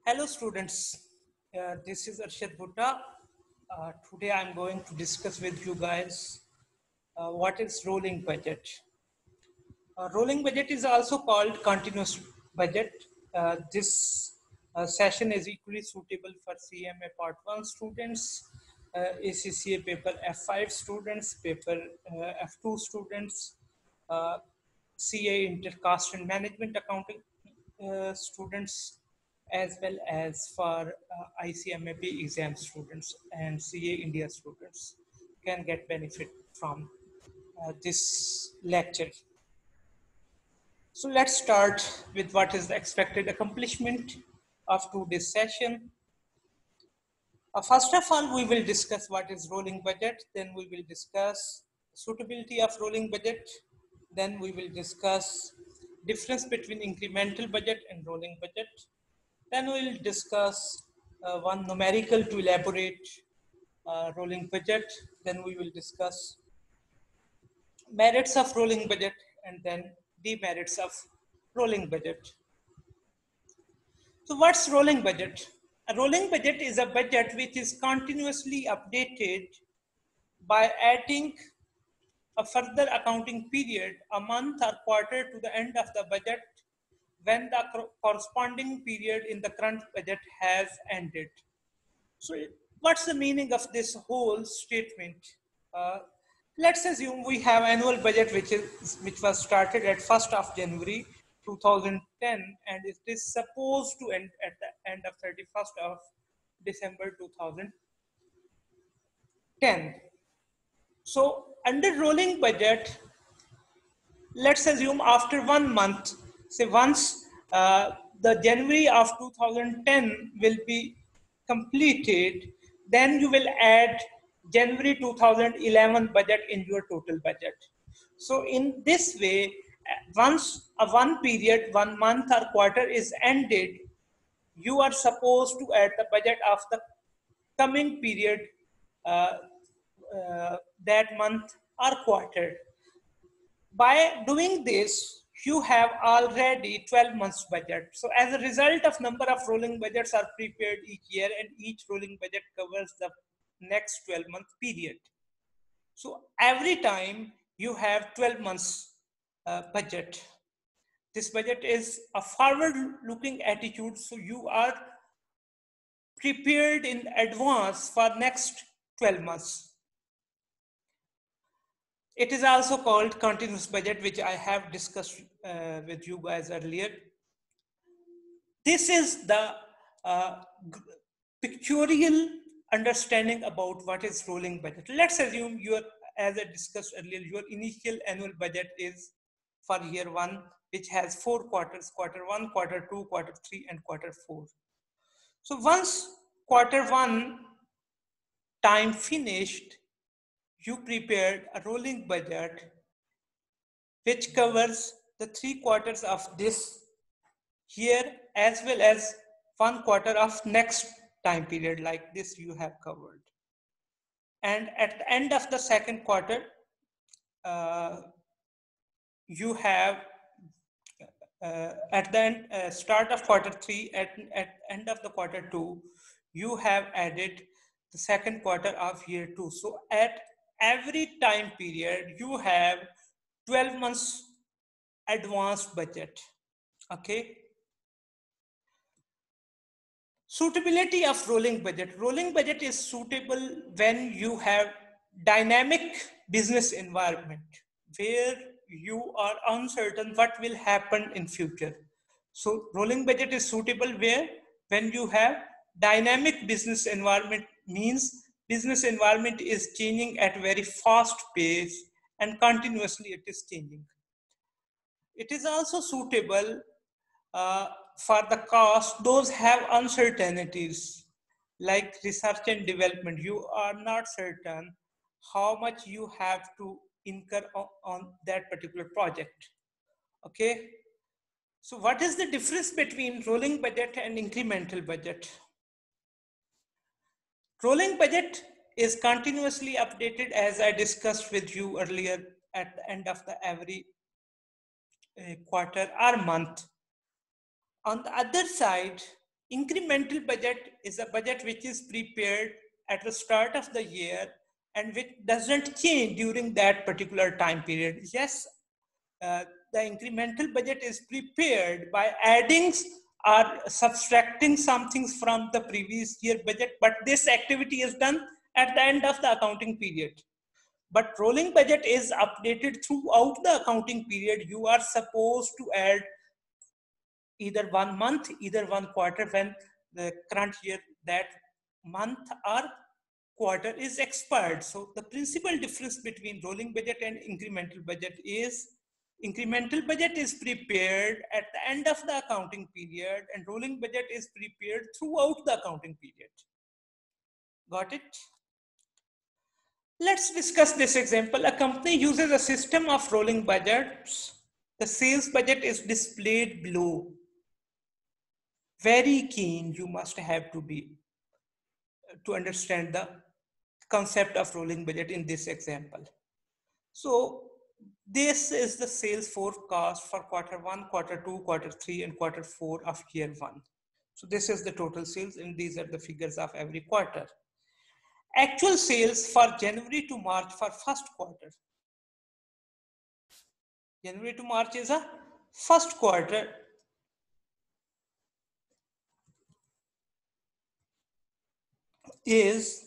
Hello students, this is Arshad Bhutta. Today I'm going to discuss with you guys what is rolling budget. Rolling budget is also called continuous budget. This session is equally suitable for CMA Part 1 students, ACCA paper F5 students, paper F2 students, uh, CA Intercaste and Management Accounting students, as well as for ICMAP exam students and CA India students can get benefit from this lecture. So let's start with what is the expected accomplishment of today's session. First of all, we will discuss what is rolling budget. Then we will discuss suitability of rolling budget. Then we will discuss difference between incremental budget and rolling budget. Then we will discuss one numerical to elaborate rolling budget. Then we will discuss merits of rolling budget and then demerits of rolling budget. So what's rolling budget? A rolling budget is a budget which is continuously updated by adding a further accounting period, a month or quarter to the end of the budget when the corresponding period in the current budget has ended. So what's the meaning of this whole statement? Uh, let's assume we have annual budget which was started at 1st of January 2010 and it is supposed to end at the end of 31st of December 2010. So under rolling budget, let's assume after 1 month, say once the January of 2010 will be completed, then you will add January 2011 budget in your total budget. So in this way, once a one period, 1 month or quarter is ended, you are supposed to add the budget of the coming period uh, that month or quarter. By doing this, you have already 12 months budget. So as a result of number of rolling budgets are prepared each year and each rolling budget covers the next 12-month period. So every time you have 12 months budget. This budget is a forward-looking attitude. So you are prepared in advance for next 12 months. It is also called continuous budget, which I have discussed with you guys earlier. This is the uh, pictorial understanding about what is rolling budget. Let's assume your, as I discussed earlier, your initial annual budget is for year one, which has 4 quarters, quarter one, quarter two, quarter three, and quarter four. So once quarter one time finished, you prepared a rolling budget which covers the 3 quarters of this year as well as 1 quarter of next time period, like this you have covered. And at the end of the second quarter, uh, you have at the end, start of quarter three, at end of the quarter two, you have added the second quarter of year two. So at every time period, you have 12 months advanced budget. Okay. Suitability of rolling budget. Rolling budget is suitable when you have dynamic business environment where you are uncertain what will happen in future. So rolling budget is suitable where when you have dynamic business environment, means business environment is changing at very fast pace and continuously it is changing. It is also suitable uh, for the cost. Those have uncertainties like research and development. You are not certain how much you have to incur on that particular project. Okay. So what is the difference between rolling budget and incremental budget? Rolling budget is continuously updated, as I discussed with you earlier, at the end of the every quarter or month. On the other side, Incremental budget is a budget which is prepared at the start of the year and which doesn't change during that particular time period. Yes, the incremental budget is prepared by adding or subtracting some things from the previous year budget, but this activity is done at the end of the accounting period. But rolling budget is updated throughout the accounting period. You are supposed to add either 1 month, either 1 quarter when the current year, that month or quarter is expired. So the principal difference between rolling budget and incremental budget is incremental budget is prepared at the end of the accounting period and rolling budget is prepared throughout the accounting period. Got it? Let's discuss this example. A company uses a system of rolling budgets. The sales budget is displayed below. Very keen you must have to be to understand the concept of rolling budget in this example. So this is the sales forecast for Q1, Q2, Q3, and Q4 of year 1. So this is the total sales and these are the figures of every quarter. Actual sales for January to March for first quarter. January to March is a first quarter. Is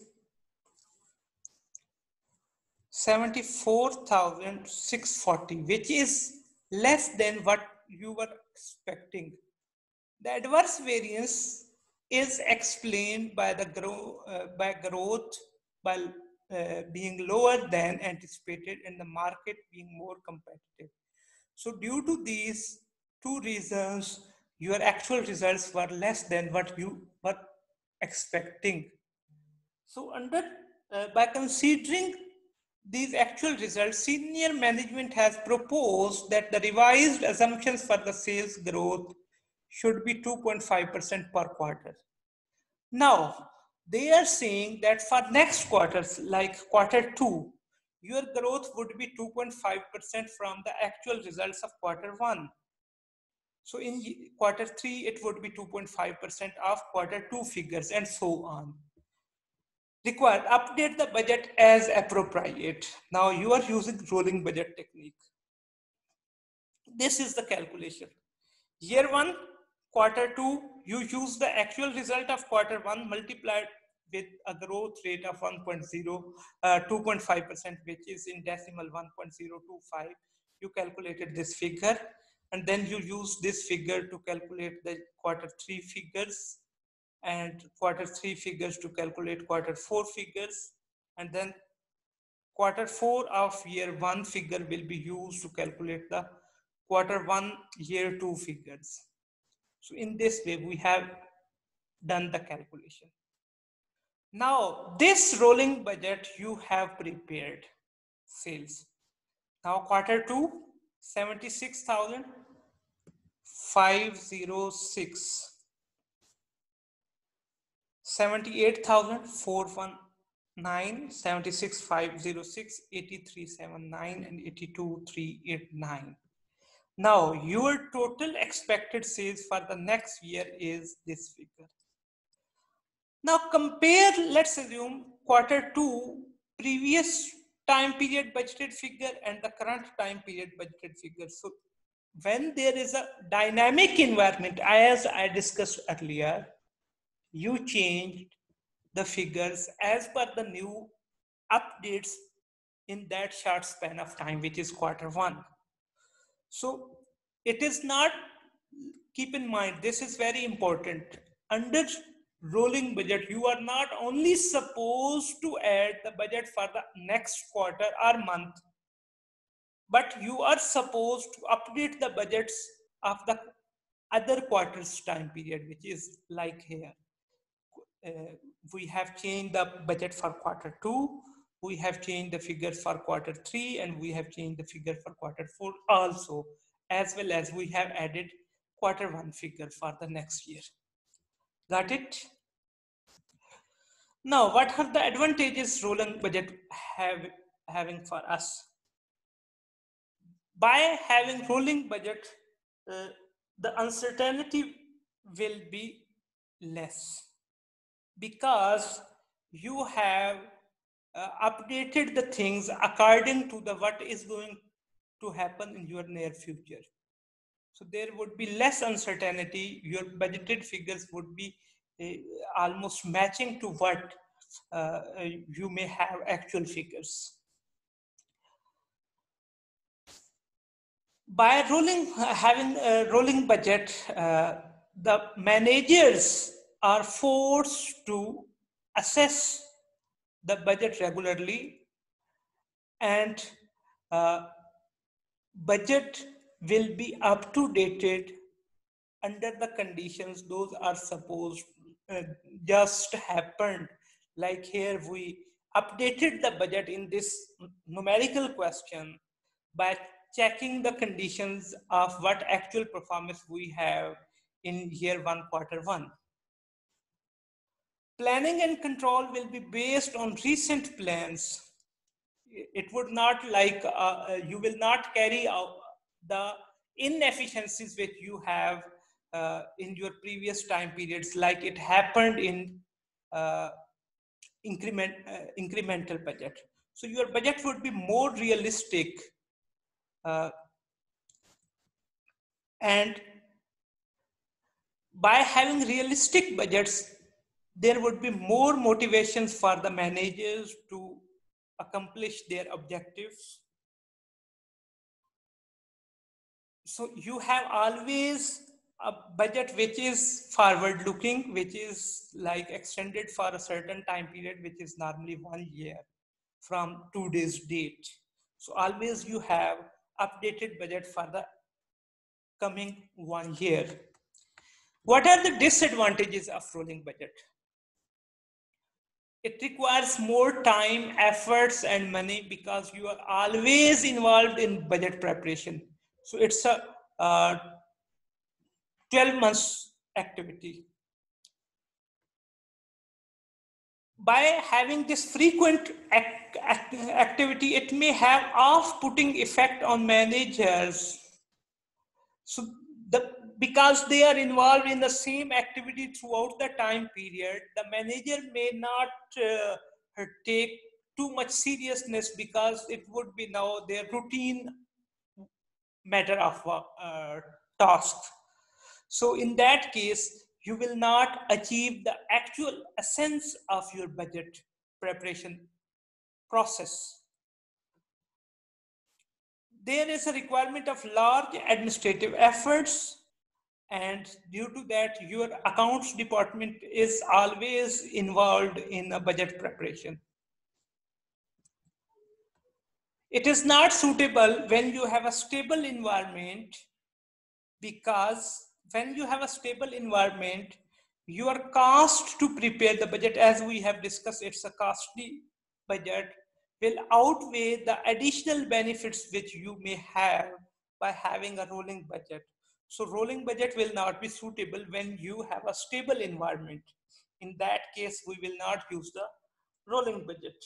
74,640, which is less than what you were expecting. The adverse variance is explained by the growth by being lower than anticipated and the market being more competitive. So due to these two reasons, your actual results were less than what you were expecting. So by considering these actual results, senior management has proposed that the revised assumptions for the sales growth should be 2.5% per quarter. Now, they are saying that for next quarters, like Q2, your growth would be 2.5% from the actual results of Q1. So in Q3, it would be 2.5% of Q2 figures and so on. Required, update the budget as appropriate. Now you are using rolling budget technique. This is the calculation. Year 1, Q2, you use the actual result of Q1 multiplied with a growth rate of 2.5%, which is in decimal 1.025. You calculated this figure and then you use this figure to calculate the Q3 figures and Q3 figures to calculate Q4 figures, and then Q4 of year 1 figure will be used to calculate the Q1 year 2 figures. So in this way we have done the calculation. Now this rolling budget you have prepared sales. Now Q2 76,506, 78,419, 76,506, 83,709, and 82,389. Now, your total expected sales for the next year is this figure. Now, compare, let's assume Q2 previous time period budgeted figure and the current time period budgeted figure. So, when there is a dynamic environment, as I discussed earlier, you changed the figures as per the new updates in that short span of time, which is Q1. So it is not, keep in mind, this is very important. Under rolling budget, you are not only supposed to add the budget for the next quarter or month, but you are supposed to update the budgets of the other quarters time period, which is like here. We have changed the budget for Q2, we have changed the figures for Q3, and we have changed the figure for Q4 also, as well as we have added Q1 figure for the next year. Got it? Now, what are the advantages rolling budget having for us? By having rolling budget, the uncertainty will be less because you have updated the things according to the what is going to happen in your near future. So there would be less uncertainty. Your budgeted figures would be almost matching to what you may have actual figures. By having a rolling budget, the managers are forced to assess the budget regularly, and budget will be up to dated under the conditions those are supposed just happened. Like here we updated the budget in this numerical question by checking the conditions of what actual performance we have in year one, quarter one. Planning and control will be based on recent plans. It would not like you will not carry out the inefficiencies which you have in your previous time periods, like it happened in uh, incremental budget. So your budget would be more realistic, and by having realistic budgets, there would be more motivations for the managers to accomplish their objectives. So you have always a budget which is forward looking, which is like extended for a certain time period, which is normally 1 year from today's date. So always you have updated budget for the coming 1 year. What are the disadvantages of rolling budget? It requires more time, efforts, and money because you are always involved in budget preparation. So it's a 12 months activity. By having this frequent activity, it may have off-putting effect on managers. So because they are involved in the same activity throughout the time period, the manager may not take too much seriousness because it would be now their routine matter of task. So in that case, you will not achieve the actual essence of your budget preparation process. There is a requirement of large administrative efforts, and due to that, your accounts department is always involved in a budget preparation. It is not suitable when you have a stable environment, because when you have a stable environment, your cost to prepare the budget, as we have discussed, it's a costly budget, will outweigh the additional benefits which you may have by having a rolling budget. So rolling budget will not be suitable when you have a stable environment. In that case, we will not use the rolling budget.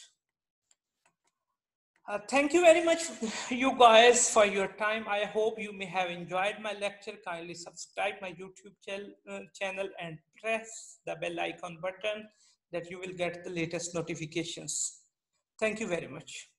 Thank you very much, you guys, for your time. I hope you may have enjoyed my lecture. Kindly subscribe my YouTube channel and press the bell icon button that you will get the latest notifications. Thank you very much.